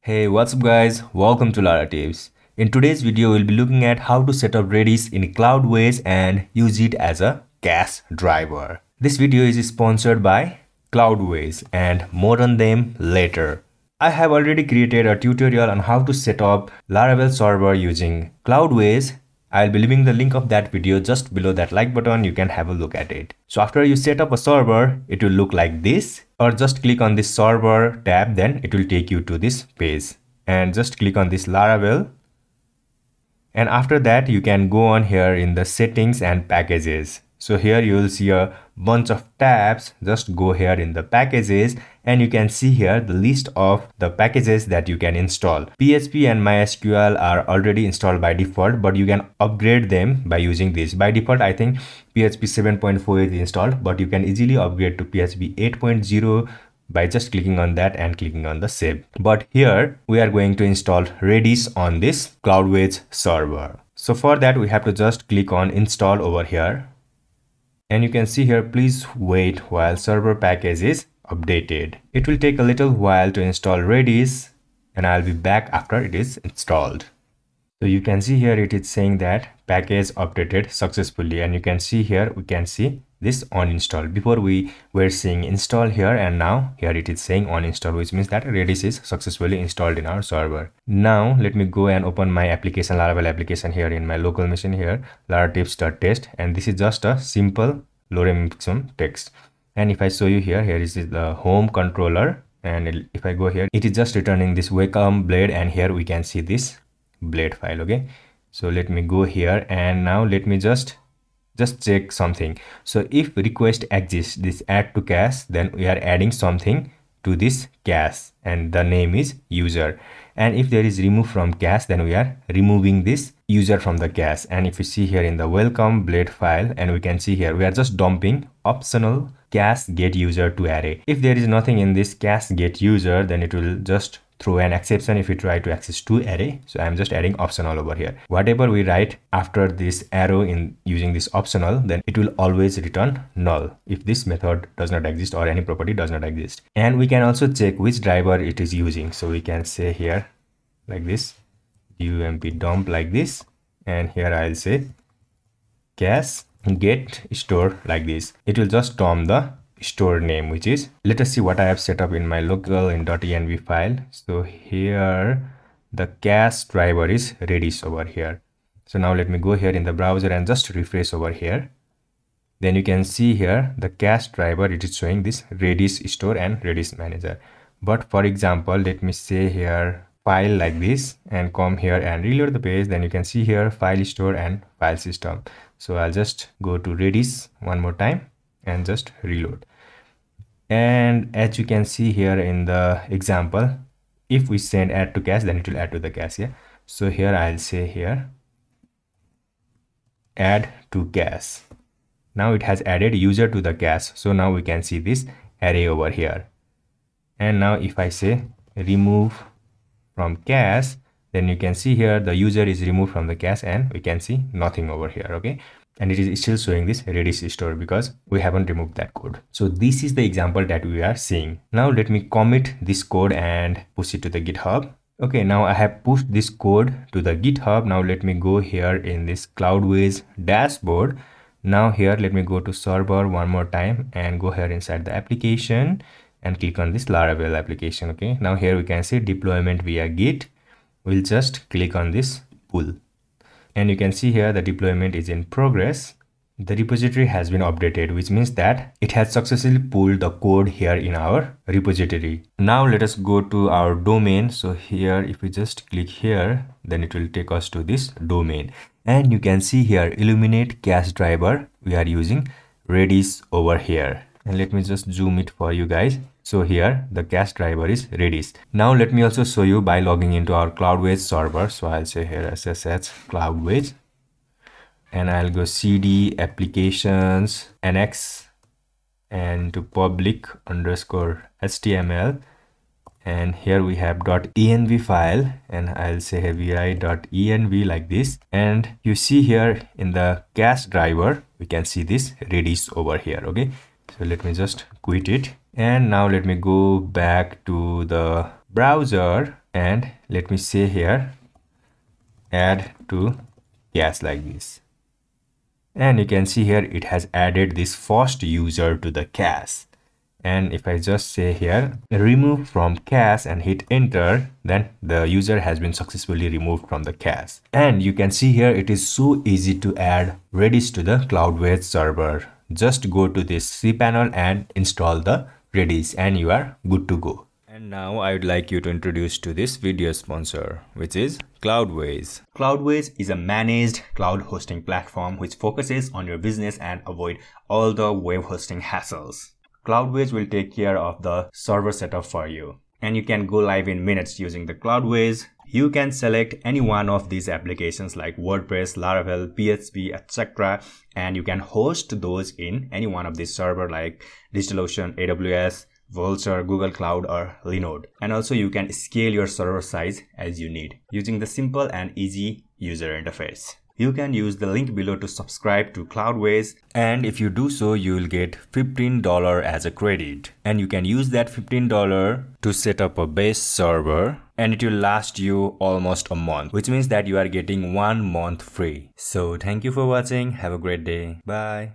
Hey, what's up guys? Welcome to Laratips. In today's video, we'll be looking at how to set up Redis in Cloudways and use it as a cache driver. This video is sponsored by Cloudways and more on them later. I have already created a tutorial on how to set up Laravel server using Cloudways. I'll be leaving the link of that video just below that like button. You can have a look at it. So after you set up a server, it will look like this, or just click on this server tab, then it will take you to this page and just click on this Laravel. And after that, you can go on here in the settings and packages. So here you will see a bunch of tabs. Just go here in the packages and you can see here the list of the packages that you can install. PHP and MySQL are already installed by default, but you can upgrade them by using this. By default, I think PHP 7.4 is installed, but you can easily upgrade to PHP 8.0 by just clicking on that and clicking on the save. But here we are going to install Redis on this Cloudways server. So for that, we have to just click on install over here. And you can see here, please wait while server package is updated. It will take a little while to install Redis and I'll be back after it is installed. So you can see here it is saying that package updated successfully, and you can see here we can see this on install. Before we were seeing install here, and now here it is saying on install, which means that Redis is successfully installed in our server. Now let me go and open my application, Laravel application here in my local machine here, laratips.test, and this is just a simple lorem ipsum text. And if I show you here, here is the home controller, and if I go here, it is just returning this welcome blade, and here we can see this blade file. Okay, so let me go here and now let me just check something. So if request exists, this add to cache, then we are adding something to this cache and the name is user. And if there is remove from cache, then we are removing this user from the cache. And if you see here in the welcome blade file, and we can see here we are just dumping optional cache get user to array. If there is nothing in this cache get user, then it will just throw an exception if we try to access to array. So I'm just adding optional over here. Whatever we write after this arrow in using this optional, then it will always return null if this method does not exist or any property does not exist. And we can also check which driver it is using. So we can say here like this dump dump like this, and here I'll say cache get store like this. It will just dump the store name, which is, let us see what I have set up in my local in .env file. So here the cache driver is Redis over here. So now let me go here in the browser and just refresh over here. Then you can see here the cache driver, it is showing this Redis store and Redis manager. But for example, let me say here file like this and come here and reload the page. Then you can see here file store and file system. So I'll just go to Redis one more time and just reload. And as you can see here in the example, if we send add to cache, then it will add to the cache. Yeah, so here I'll say here add to cache. Now it has added user to the cache. So now we can see this array over here. And now if I say remove from cache, then you can see here the user is removed from the cache and we can see nothing over here. Okay, and it is still showing this Redis store because we haven't removed that code. So this is the example that we are seeing. Now let me commit this code and push it to the GitHub. Okay, now I have pushed this code to the GitHub. Now let me go here in this Cloudways dashboard. Now here let me go to server one more time and go here inside the application and click on this Laravel application. Okay, now here we can see deployment via Git. We'll just click on this pull. And you can see here the deployment is in progress. The repository has been updated, which means that it has successfully pulled the code here in our repository. Now let us go to our domain. So here, if we just click here, then it will take us to this domain. And you can see here, Illuminate cache driver. We are using Redis over here. And let me just zoom it for you guys. So here the cache driver is Redis. Now let me also show you by logging into our Cloudways server. So I'll say here SSH Cloudways and I'll go cd applications nx and to public underscore HTML, and here we have .env file and I'll say vi.env like this. And you see here in the cache driver we can see this Redis over here. Okay, so let me just quit it. And now let me go back to the browser, and let me say here add to cache like this. And you can see here it has added this first user to the cache. And if I just say here remove from cache and hit enter, then the user has been successfully removed from the cache. And you can see here it is so easy to add Redis to the Cloudways server. Just go to this cPanel and install the Redis and you are good to go. And now I would like you to introduce to this video sponsor, which is Cloudways. Cloudways is a managed cloud hosting platform which focuses on your business and avoid all the web hosting hassles. Cloudways will take care of the server setup for you, and you can go live in minutes using the Cloudways. You can select any one of these applications like WordPress, Laravel, PHP, etc. and you can host those in any one of these servers like DigitalOcean, AWS, Vultr, Google Cloud or Linode. And also you can scale your server size as you need using the simple and easy user interface. You can use the link below to subscribe to Cloudways, and if you do so, you will get $15 as a credit. And you can use that $15 to set up a base server, and it will last you almost a month, which means that you are getting 1 month free. So thank you for watching. Have a great day. Bye.